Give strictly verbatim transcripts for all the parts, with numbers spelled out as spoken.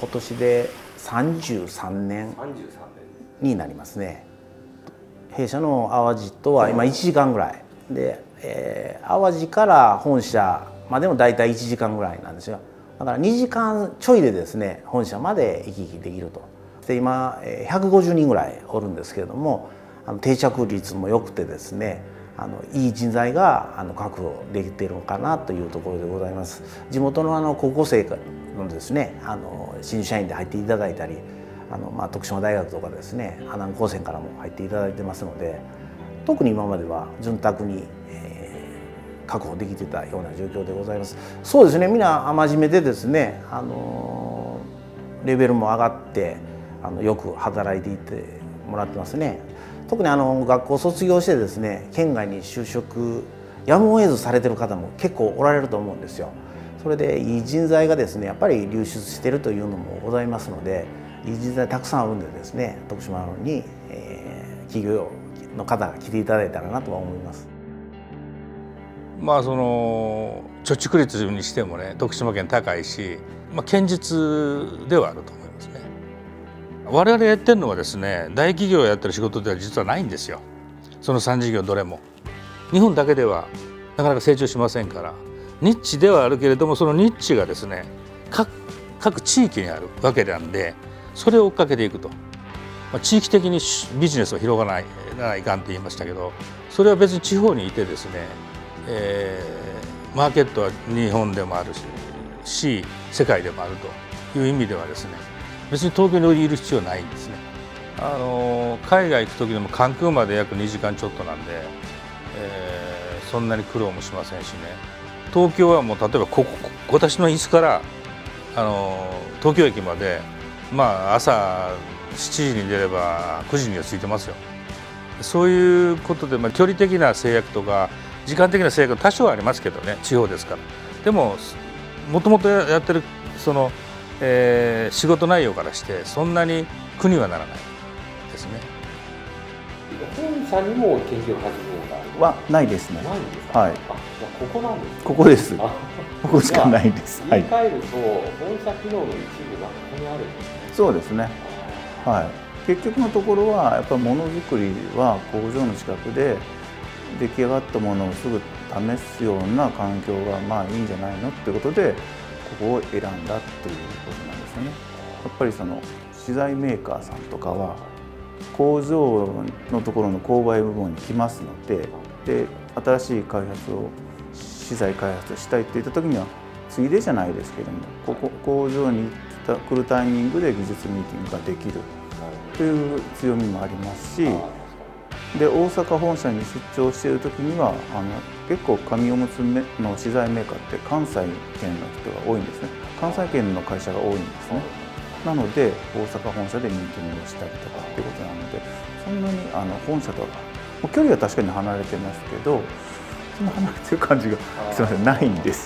今年でさんじゅうさんねんになりますね。弊社の淡路とは今いちじかんぐらいで、えー、淡路から本社までもだいたいいちじかんぐらいなんですよ。だからにじかんちょいでですね本社まで行き来できると。で今ひゃくごじゅうにんぐらいおるんですけれども、あの定着率も良くてですね、あのいい人材があの確保できているのかなというところでございます。地元のあの高校生のですねあの新入社員で入っていただいたり、あのまあ徳島大学とかですね阿南高専からも入っていただいてますので、特に今までは潤沢に、えー、確保できてたような状況でございます。そうですね、みんな真面目でですね、あのレベルも上がってあのよく働いていってもらってますね。特にあの学校卒業してですね県外に就職やむを得ずされてる方も結構おられると思うんですよ。それでいい人材がですねやっぱり流出しているというのもございますので、いい人材たくさんあるんでですね徳島に、えー、企業の方が来ていただいたらなとは思います。 まあその貯蓄率にしてもね徳島県高いし、まあ、堅実ではあると思いますね。我々やってるのはですね大企業やってる仕事では実はないんですよ。そのさん事業どれも日本だけではなかなか成長しませんから、ニッチではあるけれどもそのニッチがですね 各, 各地域にあるわけなんで、それを追っかけていくと、まあ、地域的にビジネスを広がらないないかんって言いましたけど、それは別に地方にいてですね、えー、マーケットは日本でもあるし世界でもあるという意味ではですね、別に東京にいる必要はないんですね。あの海外行く時でも関空まで約にじかんちょっとなんで、えー、そんなに苦労もしませんしね。東京はもう例えばここ私の椅子からあの東京駅まで、まあ、朝しちじに出ればくじには着いてますよ。そういうことで、まあ、距離的な制約とか時間的な制約は多少ありますけどね、地方ですから。でももともとやってるその、えー、仕事内容からしてそんなに苦にはならないですね。 本社にも研究活動がはないですね。 ないんですか。はい。あ、じゃあここなんですね。 ここです。ここしかないです。 言い換えると、本社機能の一部がここにあるんですね。 そうですね。はい。結局のところはやっぱりものづくりは工場の近くで出来上がったものをすぐ試すような環境がまあいいんじゃないのっていうことでここを選んだっていうことなんですよね。やっぱりその資材メーカーさんとかは工場のところの購買部門に来ますので、で新しい開発を資材開発をしたいっていった時にはついでじゃないですけども、ここ工場に来るタイミングで技術ミーティングができるという強みもありますし、で大阪本社に出張している時にはあの結構紙おむつの資材メーカーって関西圏の人が多いんですね。関西圏の会社が多いんですね。なので大阪本社でミーティングをしたりとかっていうことなので、そんなにあの本社と距離は確かに離れてますけど、そんな離れてる感じがすみませんないんです。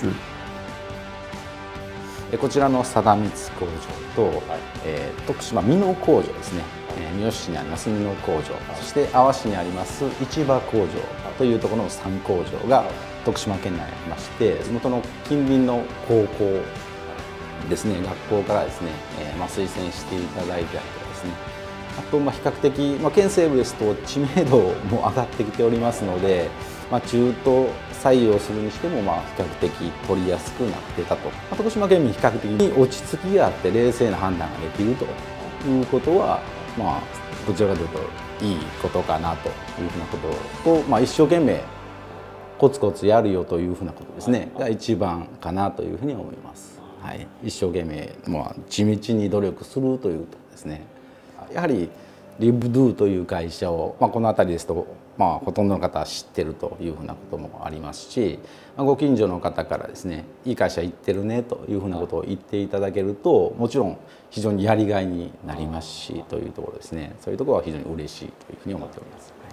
こちらの貞光工場と、はい、えー、徳島美濃工場ですね、えー、三好市にあります美濃工場、はい、そして阿波市にあります市場工場というところのさん工場が徳島県内にありまして、地元の近隣の高校ですね、学校からですね、えーまあ、推薦していただいたりとかですね、あとまあ比較的、まあ、県西部ですと知名度も上がってきておりますので、まあ、中途採用するにしてもまあ比較的取りやすくなってたと、まあ、徳島県民比較的に落ち着きがあって冷静な判断ができるということは、まあどちらかというといいことかなというふうなことと、まあ、一生懸命コツコツやるよというふうなことですねが一番かなというふうに思います。はい、一生懸命、まあ、地道に努力するということですね。やはりリブドゥという会社を、まあ、この辺りですと、まあ、ほとんどの方は知ってるというふうなこともありますし、まあ、ご近所の方からですねいい会社行ってるねというふうなことを言っていただけると、もちろん非常にやりがいになりますしというところですね、そういうところは非常に嬉しいというふうに思っております。